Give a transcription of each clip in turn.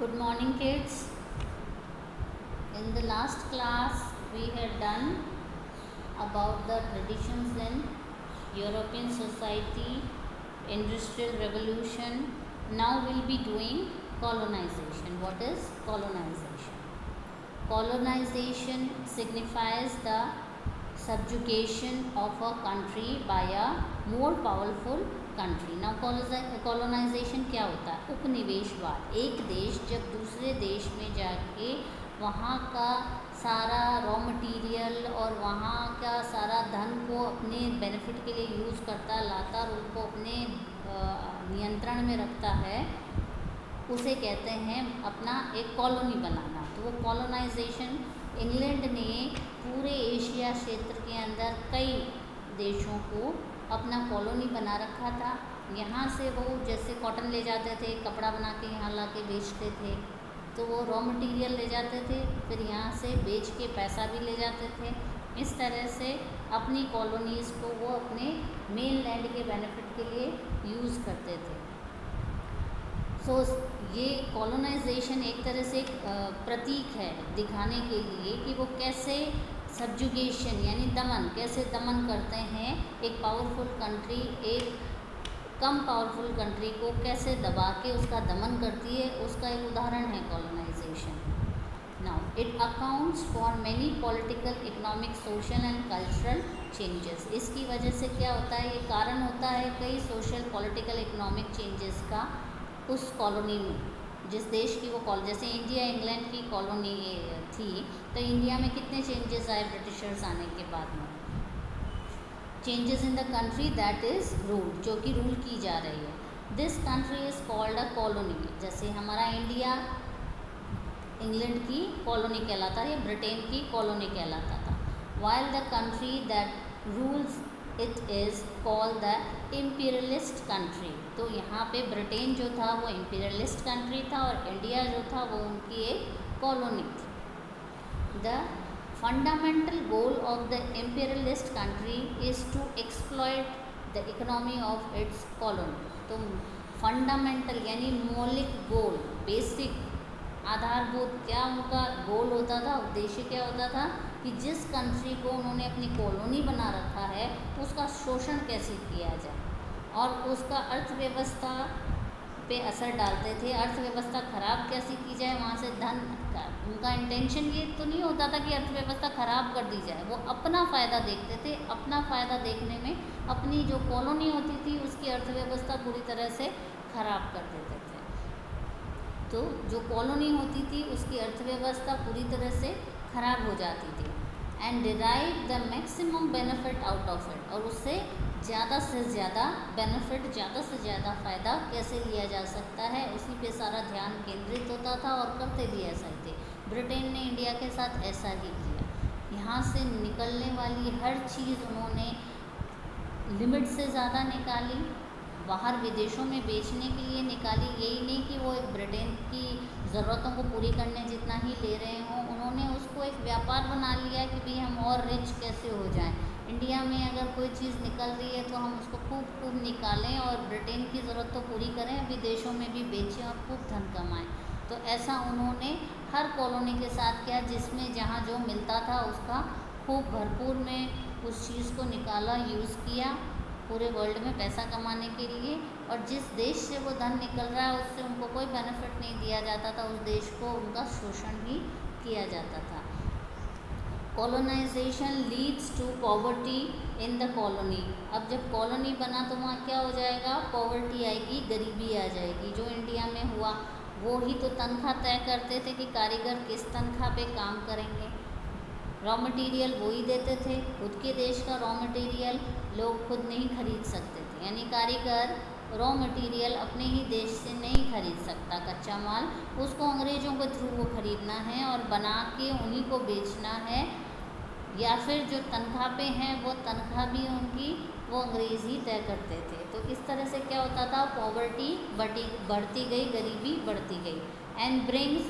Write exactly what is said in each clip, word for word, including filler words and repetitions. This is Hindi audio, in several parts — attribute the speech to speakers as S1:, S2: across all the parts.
S1: Good morning, kids. In the last class we had done about the traditions in European society, industrial revolution. Now we'll be doing colonization. What is colonization? Colonization signifies the subjugation of a country by a more powerful country. Now colonisation क्या होता है? उपनिवेशवाद. एक देश जब दूसरे देश में जाके वहाँ का सारा रॉ मटेरियल और वहाँ का सारा धन को अपने बेनिफिट के लिए यूज़ करता है, लाता और उनको अपने नियंत्रण में रखता है, उसे कहते हैं अपना एक कॉलोनी बनाना. तो वो कॉलोनाइजेशन इंग्लैंड ने पूरे एशिया क्षेत्र के अंदर कई देशों को अपना कॉलोनी बना रखा था. यहाँ से वो जैसे कॉटन ले जाते थे, कपड़ा बना के यहाँ ला के बेचते थे, तो वो रॉ मटेरियल ले जाते थे, फिर यहाँ से बेच के पैसा भी ले जाते थे. इस तरह से अपनी कॉलोनीज़ को वो अपने मेन लैंड के बेनिफिट के लिए यूज़ करते थे. सो so, ये कॉलोनाइजेशन एक तरह से एक प्रतीक है दिखाने के लिए कि वो कैसे सब्जुगेशन यानी दमन, कैसे दमन करते हैं एक पावरफुल कंट्री एक कम पावरफुल कंट्री को कैसे दबा के उसका दमन करती है. उसका एक उदाहरण है colonisation. Now it accounts for many political, economic, social and cultural changes. इसकी वजह से क्या होता है? ये कारण होता है कई सोशल, पॉलिटिकल, इकोनॉमिक चेंजेस का उस कॉलोनी में, जिस देश की वो कॉलोनी. जैसे इंडिया इंग्लैंड की कॉलोनी थी, तो इंडिया में कितने चेंजेस आए ब्रिटिशर्स आने के बाद में? Changes in the country that is rule, जो कि रूल की जा रही है. This country is called a colony. जैसे हमारा इंडिया इंग्लैंड की कॉलोनी कहलाता है या ब्रिटेन की कॉलोनी कहलाता था. While the country that rules it is called the imperialist country. तो यहाँ पे ब्रिटेन जो था वो इम्पीरियलिस्ट कंट्री था और इंडिया जो था वो उनकी एक कॉलोनी थी. The fundamental goal of the imperialist country is to exploit the economy of its colony. तो फंडामेंटल यानी मौलिक गोल, बेसिक आधारभूत क्या उनका गोल होता था, उद्देश्य क्या होता था कि जिस कंट्री को उन्होंने अपनी कॉलोनी बना रखा है उसका शोषण कैसे किया जाए और उसका अर्थव्यवस्था पे असर डालते थे. अर्थव्यवस्था खराब कैसे की जाए, वहाँ से धन का उनका इंटेंशन ये तो नहीं होता था कि अर्थव्यवस्था खराब कर दी जाए. वो अपना फ़ायदा देखते थे. अपना फ़ायदा देखने में अपनी जो कॉलोनी होती थी उसकी अर्थव्यवस्था पूरी तरह से खराब कर देते थे. तो जो कॉलोनी होती थी उसकी अर्थव्यवस्था पूरी तरह से ख़राब हो जाती थी. And derive the maximum benefit out of it. और उससे ज़्यादा से ज़्यादा बेनिफिट, ज़्यादा से ज़्यादा फ़ायदा कैसे लिया जा सकता है, उसी पे सारा ध्यान केंद्रित होता था और करते भी ऐसा ही थे. ब्रिटेन ने इंडिया के साथ ऐसा ही किया. यहाँ से निकलने वाली हर चीज़ उन्होंने लिमिट से ज़्यादा निकाली, बाहर विदेशों में बेचने के लिए निकाली. यही नहीं कि वो एक ब्रिटेन की ज़रूरतों को पूरी करने जितना ही ले रहे हों, उन्होंने उसको एक व्यापार बना लिया कि भाई हम और रिच कैसे हो जाएं. इंडिया में अगर कोई चीज़ निकल रही है तो हम उसको खूब खूब निकालें और ब्रिटेन की ज़रूरत तो पूरी करें, विदेशों में भी बेचें और खूब धन कमाएं. तो ऐसा उन्होंने हर कॉलोनी के साथ किया, जिसमें जहाँ जो मिलता था उसका खूब भरपूर में उस चीज़ को निकाला, यूज़ किया पूरे वर्ल्ड में पैसा कमाने के लिए. और जिस देश से वो धन निकल रहा है उससे उनको कोई बेनिफिट नहीं दिया जाता था, उस देश को उनका शोषण ही किया जाता था. Colonisation leads to poverty in the colony. अब जब कॉलोनी बना तो वहाँ क्या हो जाएगा? पॉवर्टी आएगी, गरीबी आ जाएगी. जो इंडिया में हुआ वो ही तो तनख्वाह तय करते थे कि कारीगर किस तनख्वाह पे काम करेंगे. रॉ मटेरियल वो ही देते थे. खुद के देश का रॉ मटेरियल लोग खुद नहीं खरीद सकते थे, यानी कारीगर रॉ मटेरियल अपने ही देश से नहीं खरीद सकता. कच्चा माल उसको अंग्रेज़ों के थ्रू वो खरीदना है और बना के उन्हीं को बेचना है, या फिर जो तनख्वाह पे हैं वो तनख्वाह भी उनकी वो अंग्रेज़ ही तय करते थे. तो इस तरह से क्या होता था? पॉवर्टी बढ़ती बढ़ती गई, गरीबी बढ़ती गई. And brings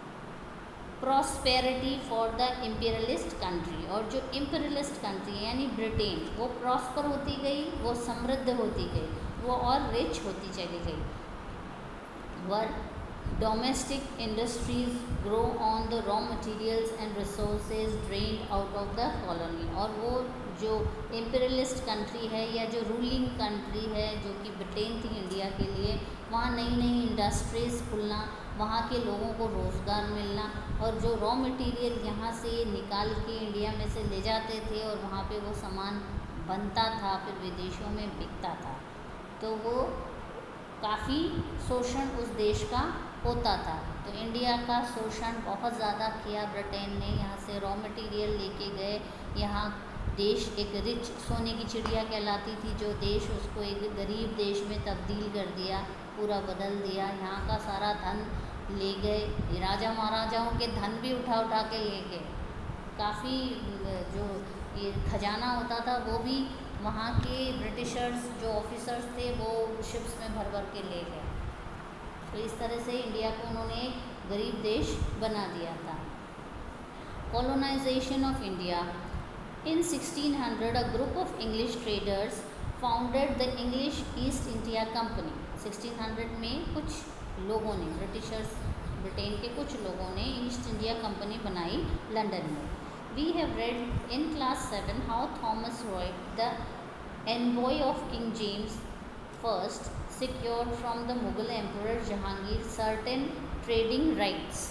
S1: prosperity for the imperialist country. और जो इम्पीरियलिस्ट कंट्री है यानी ब्रिटेन, वो प्रॉस्पर होती गई, वो समृद्ध होती गई, वो और रिच होती चली गई. Where domestic industries grow on the raw materials and resources drained out of the colony. और वो जो इम्पीरियलिस्ट कंट्री है या जो रूलिंग कंट्री है जो कि ब्रिटेन थी इंडिया के लिए, वहाँ नई नई इंडस्ट्रीज़ खुलना, वहाँ के लोगों को रोज़गार मिलना, और जो रॉ मटेरियल यहाँ से निकाल के इंडिया में से ले जाते थे और वहाँ पे वो सामान बनता था, फिर विदेशों में बिकता था, तो वो काफ़ी शोषण उस देश का होता था। तो इंडिया का शोषण बहुत ज़्यादा किया ब्रिटेन ने। यहाँ से रॉ मटेरियल लेके गए, यहाँ देश एक रिच सोने की चिड़िया कहलाती थी जो देश, उसको एक गरीब देश में तब्दील कर दिया, पूरा बदल दिया। यहाँ का सारा धन ले गए, राजा महाराजाओं के धन भी उठा उठा के ले गए। काफ़ी जो ये खजाना होता था वो भी वहाँ के ब्रिटिशर्स जो ऑफिसर्स थे वो शिप्स में भर भर के ले गए। तो इस तरह से इंडिया को उन्होंने एक गरीब देश बना दिया था। Colonisation of India. In sixteen hundred, a group of English traders founded the English East India Company. sixteen hundred में कुछ लोगों ने, ब्रिटिशर्स ब्रिटेन के कुछ लोगों ने ईस्ट इंडिया कंपनी बनाई लंदन में। We have read in class seven how Thomas Roy, the envoy of King James First, secured from the Mughal Emperor Jahangir certain trading rights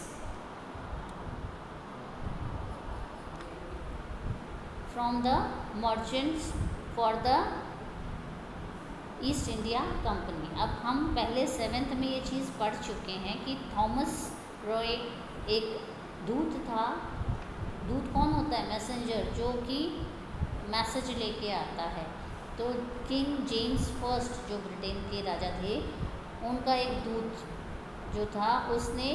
S1: from the merchants for the East India Company. अब हम पहले सेवेंथ में ये चीज़ पढ़ चुके हैं कि थॉमस रॉय एक दूत था। दूत कौन होता है? मैसेंजर, जो कि मैसेज लेके आता है। तो किंग जेम्स फर्स्ट जो ब्रिटेन के राजा थे, उनका एक दूत जो था उसने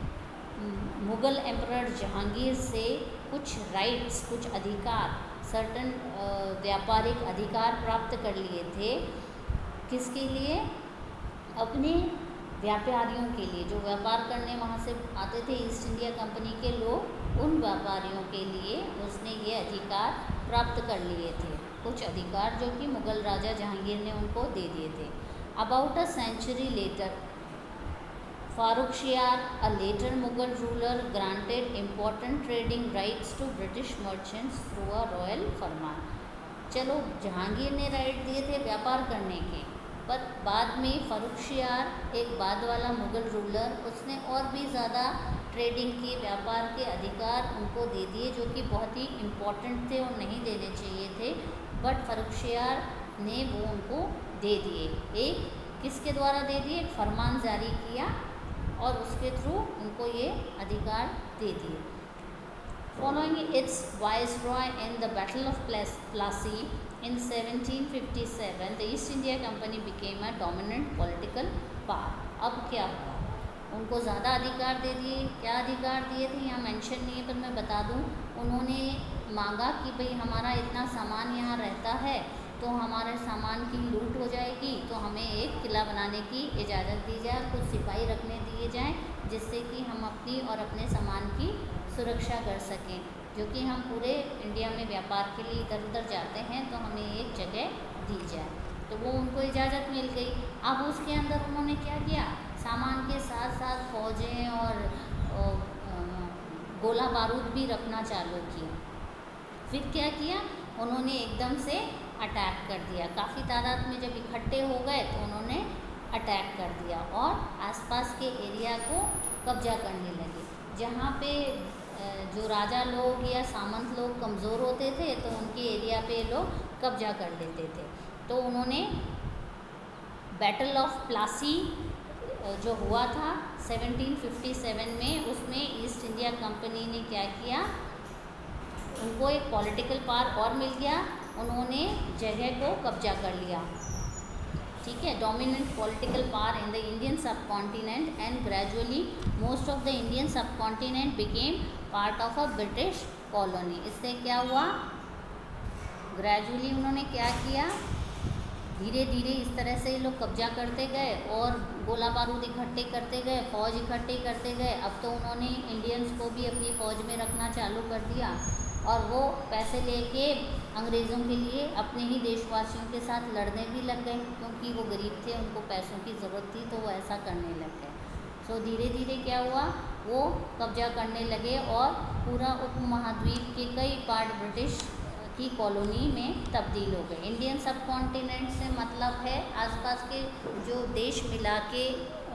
S1: मुग़ल एम्परर जहांगीर से कुछ राइट्स, कुछ अधिकार, सर्टन व्यापारिक अधिकार प्राप्त कर लिए थे। किसके लिए? अपने व्यापारियों के लिए, जो व्यापार करने वहाँ से आते थे ईस्ट इंडिया कंपनी के लोग, उन व्यापारियों के लिए उसने ये अधिकार प्राप्त कर लिए थे। कुछ अधिकार जो कि मुग़ल राजा जहांगीर ने उनको दे दिए थे। About a century later, Farrukhsiyar, a later Mughal ruler, granted important trading rights to British merchants through a royal फरमान। चलो, जहांगीर ने राइट दिए थे व्यापार करने के, पर बाद में फारुखशियार एक बाद वाला मुग़ल रूलर, उसने और भी ज़्यादा ट्रेडिंग के, व्यापार के अधिकार उनको दे दिए जो कि बहुत ही इम्पोर्टेंट थे और नहीं देने चाहिए थे, बट फारुखशियार ने वो उनको दे दिए। एक किसके द्वारा दे दिए? एक फरमान जारी किया और उसके थ्रू उनको ये अधिकार दे दिए। Following its viceroy in the battle of Plassey in seventeen fifty seven, the East India Company became a dominant political power. अब क्या हुआ? उनको ज़्यादा अधिकार दे दिए। क्या अधिकार दिए थे यहाँ मेंशन नहीं है, पर मैं बता दूँ। उन्होंने मांगा कि भाई हमारा इतना सामान यहाँ रहता है तो हमारे सामान की लूट हो जाएगी, तो हमें एक किला बनाने की इजाज़त दी जाए, कुछ सिपाही रखने दिए जाएं, जिससे कि हम अपनी और अपने सामान की सुरक्षा कर सकें। जो कि हम पूरे इंडिया में व्यापार के लिए इधर उधर जाते हैं तो हमें एक जगह दी जाए। तो वो उनको इजाज़त मिल गई। अब उसके अंदर उन्होंने क्या किया? सामान के साथ साथ फौजें और, और गोला बारूद भी रखना चालू किया। फिर क्या किया? उन्होंने एकदम से अटैक कर दिया। काफ़ी तादाद में जब इकट्ठे हो गए तो उन्होंने अटैक कर दिया और आसपास के एरिया को कब्जा करने लगे। जहाँ पे जो राजा लोग या सामंत लोग कमज़ोर होते थे तो उनके एरिया पे लोग कब्जा कर लेते थे। तो उन्होंने बैटल ऑफ प्लासी जो हुआ था सेवनटीन फिफ्टी सेवन में, उसमें ईस्ट इंडिया कंपनी ने क्या किया? उनको एक पॉलिटिकल पावर और मिल गया, उन्होंने जगह को कब्जा कर लिया। ठीक है, dominant political power in the Indian subcontinent and gradually most of the Indian subcontinent became part of a British colony. इससे क्या हुआ? ग्रेजुअली उन्होंने क्या किया? धीरे धीरे इस तरह से लोग कब्जा करते गए और गोला बारूद इकट्ठे करते गए, फौज इकट्ठे करते गए। अब तो उन्होंने इंडियंस को भी अपनी फ़ौज में रखना चालू कर दिया और वो पैसे लेके अंग्रेज़ों के लिए अपने ही देशवासियों के साथ लड़ने भी लग गए, क्योंकि वो गरीब थे, उनको पैसों की ज़रूरत थी, तो वो ऐसा करने लग गए। सो धीरे धीरे क्या हुआ, वो कब्जा करने लगे और पूरा उपमहाद्वीप के कई पार्ट ब्रिटिश की कॉलोनी में तब्दील हो गए। इंडियन सब कॉन्टिनेंट से मतलब है आसपास के जो देश मिला के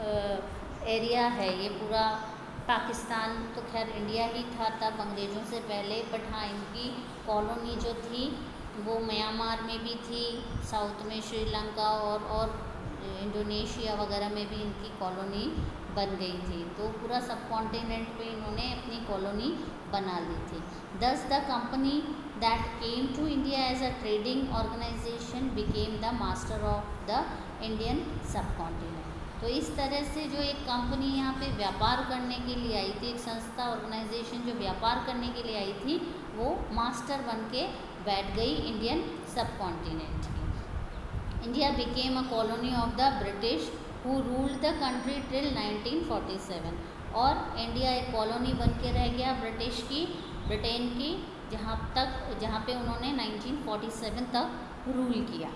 S1: एरिया है, ये पूरा पाकिस्तान तो खैर इंडिया ही था तब अंग्रेज़ों से पहले, बट हाँ इनकी कॉलोनी जो थी वो म्यांमार में भी थी, साउथ में श्रीलंका और और इंडोनेशिया वगैरह में भी इनकी कॉलोनी बन गई थी। तो पूरा सब कॉन्टिनेंट पे इन्होंने अपनी कॉलोनी बना ली थी। Thus the company that came to India as a trading organisation became the master of the Indian subcontinent. तो इस तरह से जो एक कंपनी यहाँ पे व्यापार करने के लिए आई थी, एक संस्था ऑर्गेनाइजेशन जो व्यापार करने के लिए आई थी, वो मास्टर बन के बैठ गई इंडियन सब कॉन्टिनेंट की। India became a colony of the British who ruled the country till nineteen forty seven. और इंडिया एक कॉलोनी बन के रह गया ब्रिटिश की, ब्रिटेन की, जहाँ तक जहाँ पे उन्होंने नाइनटीन फोर्टी सेवन तक रूल किया।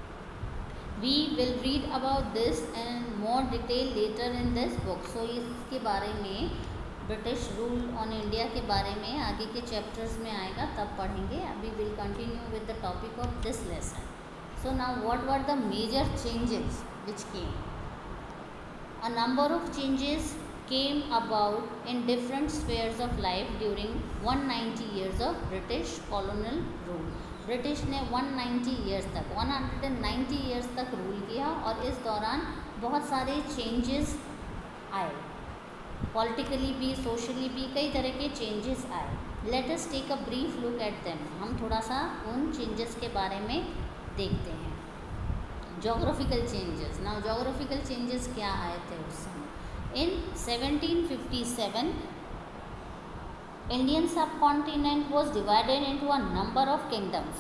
S1: We will read about this and more detail later in this book. So इसके बारे में, ब्रिटिश रूल ऑन इंडिया के बारे में आगे के चैप्टर्स में आएगा, तब पढ़ेंगे। अभी will continue with the topic of this lesson. So now what were the major changes which came? A number of changes came about in different spheres of life during one hundred ninety years of British colonial rule. British ने एक सौ नब्बे ईयर्स तक एक सौ नब्बे ईयर्स तक रूल किया और इस दौरान बहुत सारे चेंजेस आए, पॉलिटिकली भी, सोशली भी कई तरह के चेंजेस आए। Let us take a brief look at them. हम थोड़ा सा उन चेंजेस के बारे में देखते हैं। Geographical changes. Now geographical changes क्या आए थे उस समय? In seventeen fifty seven Indian subcontinent was divided into a number of kingdoms.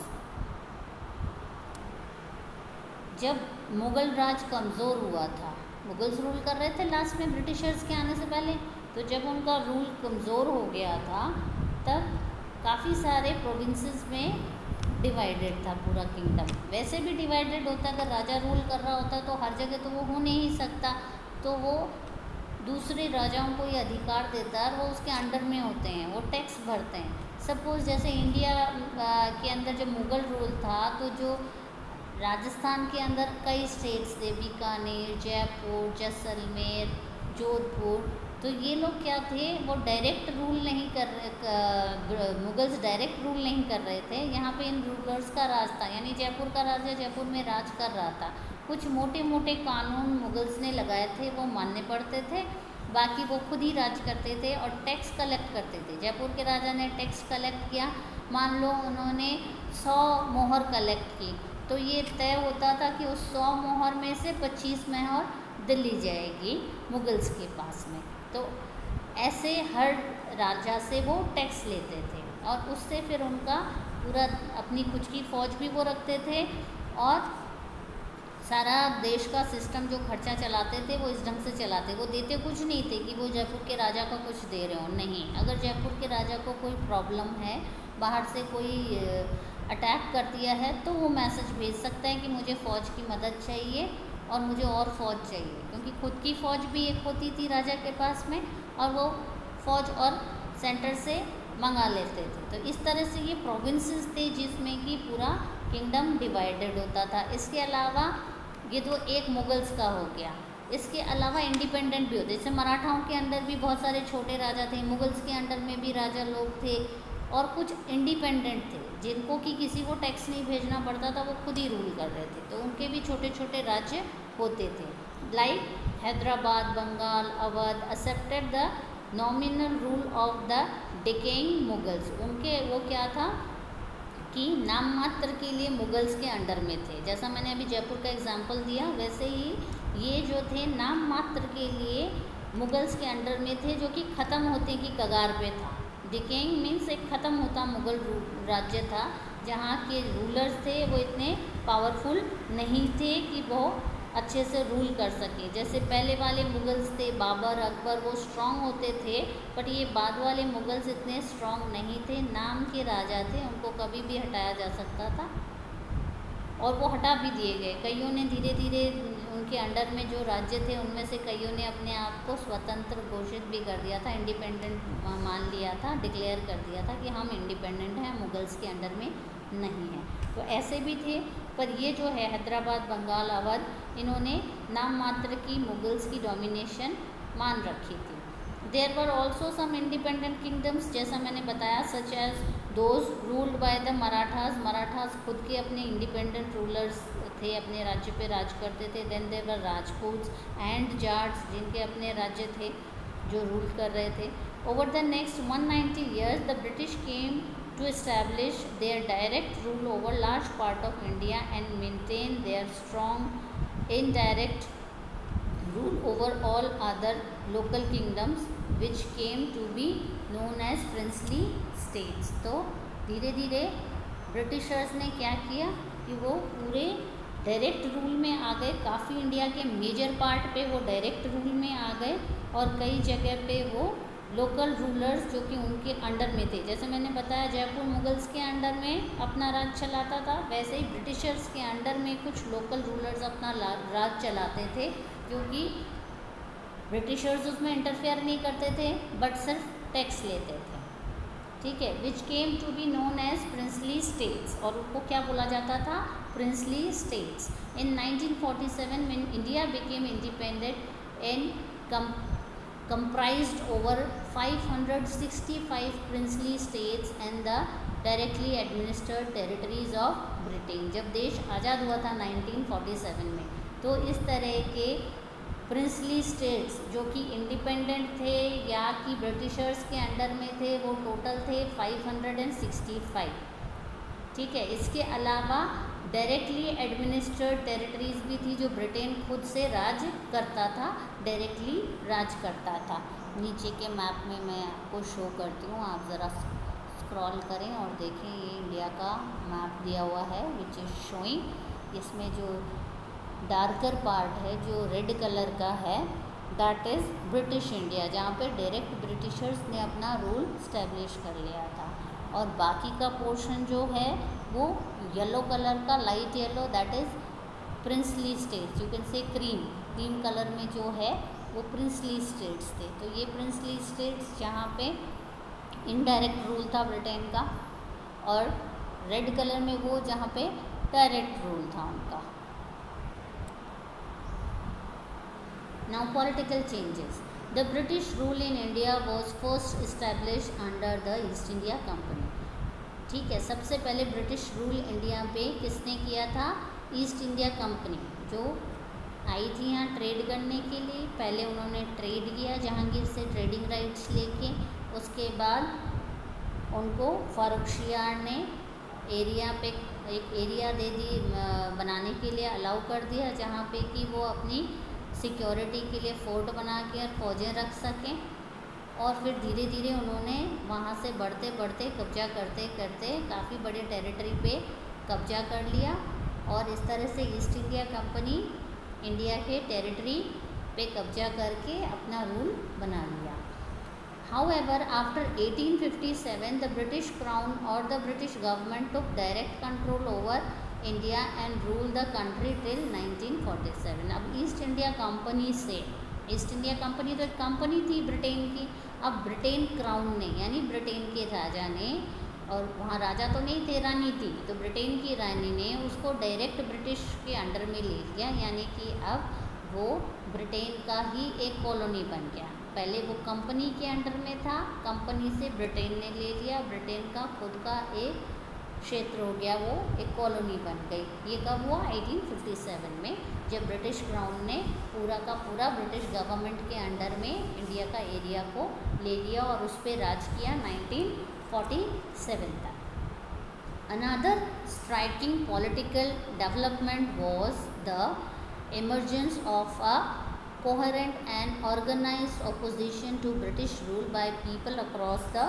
S1: जब मुग़ल राज कमज़ोर हुआ था, मुग़ल्स रूल कर रहे थे लास्ट में ब्रिटिशर्स के आने से पहले, तो जब उनका रूल कमज़ोर हो गया था तब काफ़ी सारे प्रोविंसेस में डिवाइडेड था पूरा किंगडम। वैसे भी डिवाइडेड होता है, अगर राजा रूल कर रहा होता तो हर जगह तो वो हो नहीं सकता, तो वो दूसरे राजाओं को ये अधिकार देता है और वो उसके अंडर में होते हैं, वो टैक्स भरते हैं। सपोज़ जैसे इंडिया के अंदर जब मुग़ल रूल था तो जो राजस्थान के अंदर कई स्टेट्स थे, बीकानेर, जयपुर, जैसलमेर, जोधपुर, तो ये लोग क्या थे, वो डायरेक्ट रूल नहीं कर रहे, मुग़ल्स डायरेक्ट रूल नहीं कर रहे थे, यहाँ पे इन रूलर्स का राज था। यानी जयपुर का राजा जयपुर में राज कर रहा था, कुछ मोटे मोटे कानून मुग़ल्स ने लगाए थे वो मानने पड़ते थे, बाकी वो खुद ही राज करते थे और टैक्स कलेक्ट करते थे। जयपुर के राजा ने टैक्स कलेक्ट किया, मान लो उन्होंने सौ मोहर कलेक्ट की, तो ये तय होता था कि उस सौ मोहर में से पच्चीस मोहर दिल्ली जाएगी मुग़ल्स के पास में। तो ऐसे हर राजा से वो टैक्स लेते थे और उससे फिर उनका पूरा अपनी खुद की फ़ौज भी वो रखते थे और सारा देश का सिस्टम जो खर्चा चलाते थे वो इस ढंग से चलाते। वो देते कुछ नहीं थे कि वो जयपुर के राजा को कुछ दे रहे हो, नहीं। अगर जयपुर के राजा को कोई प्रॉब्लम है, बाहर से कोई अटैक कर दिया है, तो वो मैसेज भेज सकता है कि मुझे फ़ौज की मदद चाहिए और मुझे और फ़ौज चाहिए, क्योंकि खुद की फ़ौज भी एक होती थी राजा के पास में और वो फ़ौज और सेंटर से मंगा लेते थे। तो इस तरह से ये प्रोविंसेस थे जिसमें कि पूरा किंगडम डिवाइडेड होता था। इसके अलावा ये तो एक मुग़ल्स का हो गया, इसके अलावा इंडिपेंडेंट भी होते, जैसे मराठाओं के अंदर भी बहुत सारे छोटे राजा थे, मुग़ल्स के अंडर में भी राजा लोग थे और कुछ इंडिपेंडेंट थे जिनको कि किसी को टैक्स नहीं भेजना पड़ता था, वो खुद ही रूल कर रहे थे, तो उनके भी छोटे छोटे राज्य होते थे। Like Hyderabad, Bengal, Awadh accepted the nominal rule of the decaying Mughals. उनके वो क्या था कि नाम मात्र के लिए मुग़ल्स के अंडर में थे। जैसा मैंने अभी जयपुर का एग्जांपल दिया, वैसे ही ये जो थे नाम मात्र के लिए मुग़ल्स के अंडर में थे, जो कि ख़त्म होते की कगार पे था। डिकेइंग मीन्स एक ख़त्म होता मुग़ल राज्य था, जहाँ के रूलर्स थे वो इतने पावरफुल नहीं थे कि वो अच्छे से रूल कर सके। जैसे पहले वाले मुग़ल्स थे, बाबर, अकबर, वो स्ट्रॉन्ग होते थे, बट ये बाद वाले मुग़ल्स इतने स्ट्रॉन्ग नहीं थे, नाम के राजा थे, उनको कभी भी हटाया जा सकता था और वो हटा भी दिए गए। कईयों ने धीरे धीरे उनके अंडर में जो राज्य थे उनमें से कईयों ने अपने आप को स्वतंत्र घोषित भी कर दिया था, इंडिपेंडेंट मान लिया था, डिक्लेयर कर दिया था कि हम इंडिपेंडेंट हैं, मुगल्स के अंडर में नहीं हैं। तो ऐसे भी थे, पर ये जो है हैदराबाद, बंगाल, अवध, इन्होंने नाम मात्र की मुगल्स की डोमिनेशन मान रखी थी। There were also some independent kingdoms, जैसा मैंने बताया, such as those ruled by the Marathas. Marathas खुद के अपने इंडिपेंडेंट रूलर्स थे, अपने राज्य पे राज करते थे। Then there were Rajputs and Jats, जिनके अपने राज्य थे जो रूल कर रहे थे। Over the next one ninety years the British came to establish their direct rule over large part of India and maintain their strong indirect rule over all other local kingdoms which came to be known as princely states। तो धीरे धीरे ब्रिटिशर्स ने क्या किया कि वो पूरे डायरेक्ट रूल में आ गए, काफ़ी इंडिया के मेजर पार्ट पे वो डायरेक्ट रूल में आ गए, और कई जगह पे वो लोकल रूलर्स जो कि उनके अंडर में थे। जैसे मैंने बताया जयपुर मुगल्स के अंडर में अपना राज चलाता था, वैसे ही ब्रिटिशर्स के अंडर में कुछ लोकल रूलर्स अपना राज चलाते थे, क्योंकि ब्रिटिशर्स उसमें इंटरफेयर नहीं करते थे बट सिर्फ टैक्स लेते थे। ठीक है, which came to be known as princely states, और उनको क्या बोला जाता था, princely states. In nineteen forty seven when India became independent in come comprised over five hundred sixty-five princely states and the directly administered territories of Britain। जब देश आज़ाद हुआ था नाइनटीन फोर्टी सेवन में, तो इस तरह के प्रिंसली स्टेट्स जो कि इंडिपेंडेंट थे या कि ब्रिटिशर्स के अंडर में थे, वो टोटल थे फाइव हंड्रेड सिक्सटी फाइव। ठीक है, इसके अलावा डायरेक्टली एडमिनिस्ट्रेड टेरिटरीज भी थी जो ब्रिटेन खुद से राज करता था, डायरेक्टली राज करता था। नीचे के मैप में मैं आपको शो करती हूँ, आप ज़रा स्क्रॉल करें और देखें, ये इंडिया का मैप दिया हुआ है विच इज़ शोइंग। इसमें जो डार्कर पार्ट है जो रेड कलर का है, दैट इज़ ब्रिटिश इंडिया, जहाँ पे डायरेक्ट ब्रिटिशर्स ने अपना रूल स्टैब्लिश कर लिया था, और बाकी का पोर्शन जो है वो येलो कलर का, light yellow, that is princely states. You can say cream cream colour में जो है वो प्रिंसली स्टेट्स थे। तो ये प्रिंसली स्टेट्स जहाँ पे इनडायरेक्ट रूल था ब्रिटेन का, और रेड कलर में वो जहाँ पे डायरेक्ट रूल था उनका। Now political changes. The British rule in India was first establish under the East India Company. ठीक है, सबसे पहले ब्रिटिश रूल इंडिया पे किसने किया था, ईस्ट इंडिया कंपनी जो आई थी यहाँ ट्रेड करने के लिए। पहले उन्होंने ट्रेड किया जहांगीर से, ट्रेडिंग राइट्स लेके। उसके बाद उनको फारुखशियार ने एरिया पे एक एरिया दे दी बनाने के लिए, अलाउ कर दिया, जहाँ पे कि वो अपनी सिक्योरिटी के लिए फोर्ट बना के और फौजें रख सकें। और फिर धीरे धीरे उन्होंने वहाँ से बढ़ते बढ़ते कब्जा करते करते काफ़ी बड़े टेरिटरी पे कब्जा कर लिया, और इस तरह से ईस्ट इंडिया कंपनी इंडिया के टेरिटरी पे कब्जा करके अपना रूल बना लिया। However, after eighteen fifty-seven, the British Crown or the British government took direct control over India and ruled the country till nineteen forty-seven। अब ईस्ट इंडिया कंपनी से, ईस्ट इंडिया कंपनी तो एक कंपनी थी ब्रिटेन की, अब ब्रिटेन क्राउन ने यानी ब्रिटेन के राजा ने, और वहाँ राजा तो नहीं थे, रानी थी, तो ब्रिटेन की रानी ने उसको डायरेक्ट ब्रिटिश के अंडर में ले लिया, यानी कि अब वो ब्रिटेन का ही एक कॉलोनी बन गया। पहले वो कंपनी के अंडर में था, कंपनी से ब्रिटेन ने ले लिया, ब्रिटेन का खुद का एक क्षेत्र हो गया, वो एक कॉलोनी बन गई। ये कब हुआ, एटीन फिफ्टी सेवन में, जब ब्रिटिश क्राउन ने पूरा का पूरा ब्रिटिश गवर्नमेंट के अंडर में इंडिया का एरिया को ले लिया और उस पर राज किया नाइनटीन फोर्टी सेवन तक। Another striking political development was the emergence of a coherent and organized opposition to British rule by people across the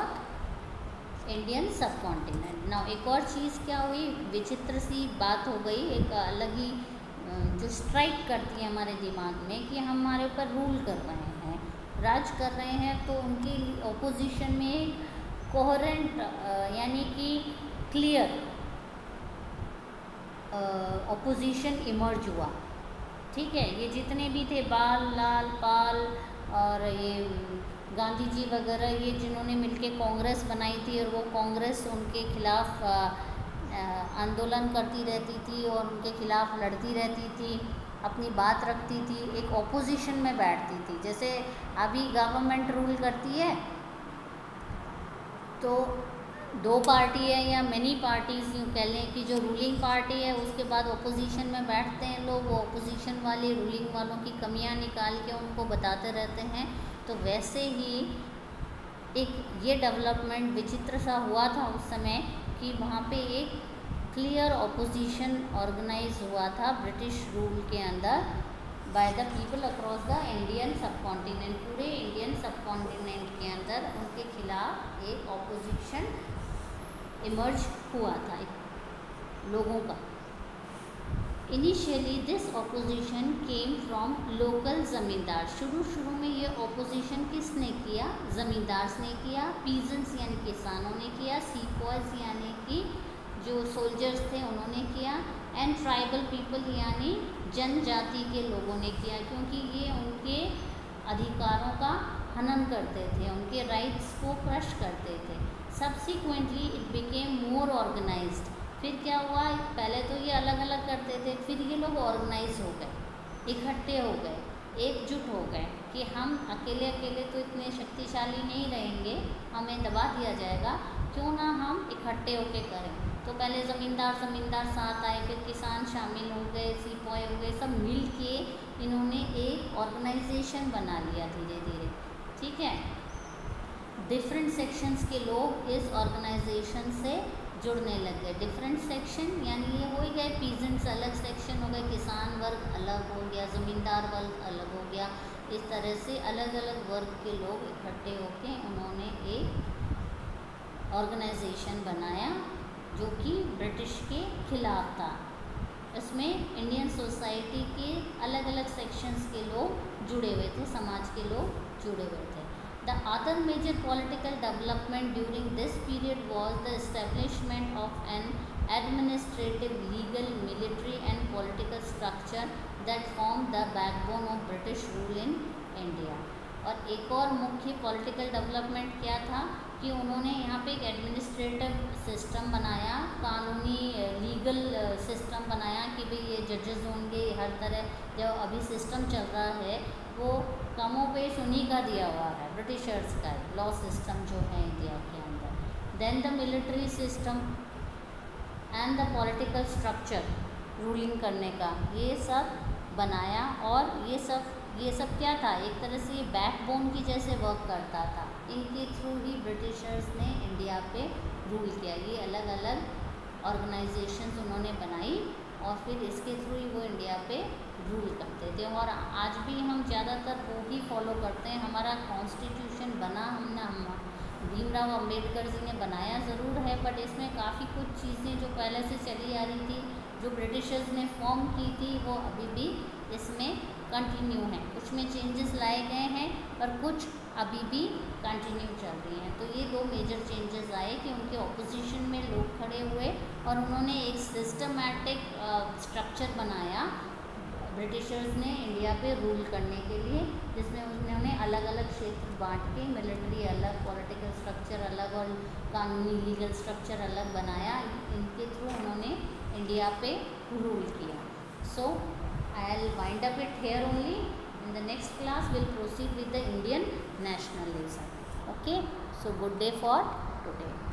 S1: Indian subcontinent। now एक और चीज़ क्या हुई, विचित्र सी बात हो गई, एक अलग ही जो स्ट्राइक करती है हमारे दिमाग में कि हम हमारे ऊपर रूल कर रहे हैं, राज कर रहे हैं, तो उनकी ओपोजिशन में एक कोहेरेंट यानी कि क्लियर ओपोजिशन इमर्ज हुआ। ठीक है। ये जितने भी थे बाल, लाल, पाल और ये गांधी जी वगैरह, ये जिन्होंने मिलके कांग्रेस बनाई थी और वो कांग्रेस उनके खिलाफ आंदोलन करती रहती थी और उनके खिलाफ लड़ती रहती थी, अपनी बात रखती थी, एक ऑपोजिशन में बैठती थी। जैसे अभी गवर्नमेंट रूल करती है तो दो पार्टी है या मेनी पार्टीज, यूँ कह लें कि जो रूलिंग पार्टी है उसके बाद ऑपोजिशन में बैठते हैं लोग, वो ऑपोजिशन वाले रूलिंग वालों की कमियां निकाल के उनको बताते रहते हैं। तो वैसे ही एक ये डेवलपमेंट विचित्र सा हुआ था उस समय कि वहाँ पे एक क्लियर ऑपोजिशन ऑर्गेनाइज हुआ था ब्रिटिश रूल के अंदर by the people across the Indian subcontinent. पूरे इंडियन सब कॉन्टिनेंट के अंदर उनके खिलाफ एक ऑपोजिशन इमर्ज हुआ था लोगों का। Initially this opposition came from local zamindar. शुरू शुरू में ये ऑपोजिशन किसने किया? ज़मींदार ने किया, पीजेंट्स यानी किसानों ने किया, सीपॉयज यानी कि जो सोल्जर्स थे उन्होंने किया, एंड ट्राइबल पीपल यानी जनजाति के लोगों ने किया, क्योंकि ये उनके अधिकारों का हनन करते थे, उनके राइट्स को क्रश करते थे। Subsequently it became more organised. फिर क्या हुआ, पहले तो ये अलग अलग करते थे, फिर ये लोग ऑर्गेनाइज हो गए, इकट्ठे हो गए, एकजुट हो गए कि हम अकेले अकेले तो इतने शक्तिशाली नहीं रहेंगे, हमें दबा दिया जाएगा, क्यों ना हम इकट्ठे होके करें। तो पहले ज़मींदार ज़मींदार साथ आए, फिर किसान शामिल हो गए, सीपॉय हो गए, सब मिल के इन्होंने एक ऑर्गेनाइजेशन बना लिया धीरे धीरे। ठीक है, डिफरेंट सेक्शंस के लोग इस ऑर्गेनाइजेशन से जुड़ने लग गए। डिफरेंट सेक्शन यानी ये हो ही गए, पीजेंट्स अलग सेक्शन हो गए, किसान वर्ग अलग हो गया, ज़मींदार वर्ग अलग हो गया। इस तरह से अलग अलग वर्ग के लोग इकट्ठे होकर उन्होंने एक ऑर्गेनाइजेशन बनाया जो कि ब्रिटिश के खिलाफ था। इसमें इंडियन सोसाइटी के अलग अलग सेक्शंस के लोग जुड़े हुए थे, समाज के लोग जुड़े हुए थे। The other major political development during this period was the establishment of an administrative, legal, military and political structure that formed the backbone of British rule in India. और एक और मुख्य पॉलिटिकल डेवलपमेंट क्या था कि उन्होंने यहाँ पे एक एडमिनिस्ट्रेटिव सिस्टम बनाया, कानूनी लीगल सिस्टम बनाया कि भाई ये जजेस होंगे, हर तरह जो अभी सिस्टम चल रहा है वो कमोपेश उन्हीं का दिया हुआ है, ब्रिटिशर्स का लॉ सिस्टम जो है इंडिया के अंदर। Then the military system and the political structure ruling करने का, ये सब बनाया। और ये सब ये सब क्या था, एक तरह से ये बैकबोन की जैसे वर्क करता था। इनके थ्रू ही ब्रिटिशर्स ने इंडिया पे रूल किया। ये अलग अलग ऑर्गेनाइजेशंस उन्होंने बनाई और फिर इसके थ्रू ही वो इंडिया पे रूल करते थे। और आज भी हम ज़्यादातर वो ही फॉलो करते हैं। हमारा कॉन्स्टिट्यूशन बना हमने हम भीमराव अंबेडकर जी ने बनाया ज़रूर है, बट इसमें काफ़ी कुछ चीज़ें जो पहले से चली आ रही थी, जो ब्रिटिशर्स ने फॉर्म की थी, वो अभी भी इसमें कंटिन्यू हैं। कुछ में चेंजेस लाए गए हैं पर कुछ अभी भी कंटिन्यू चल रही हैं। तो ये दो मेजर चेंजेस आए कि उनके ऑपोजिशन में लोग खड़े हुए और उन्होंने एक सिस्टमैटिक स्ट्रक्चर बनाया ब्रिटिशर्स ने इंडिया पे रूल करने के लिए, जिसमें उन्होंने अलग अलग क्षेत्र बांट के, मिलिट्री अलग, पॉलिटिकल स्ट्रक्चर अलग और कानूनी लीगल स्ट्रक्चर अलग बनाया। इनके थ्रू उन्होंने इंडिया पे रूल किया। सो I'll wind up it here only. In the next class, we'll proceed with the Indian nationalism. Okay. So good day for today.